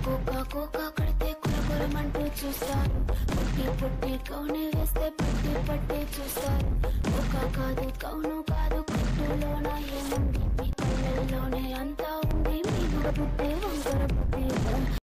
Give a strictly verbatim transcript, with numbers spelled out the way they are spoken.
Cocoa cocoa కడితే కులకులమంటూ చూస్తారు. పుట్టి పుట్టి కౌని వేస్తే పట్టి పట్టి చూస్తారు. కోకా కాదు కౌను కాదు కట్టులోన ఏముంది, మీ కళ్ళల్లోనే అంతా ఉంది. మీ పుట్టే వంకర పుట్టి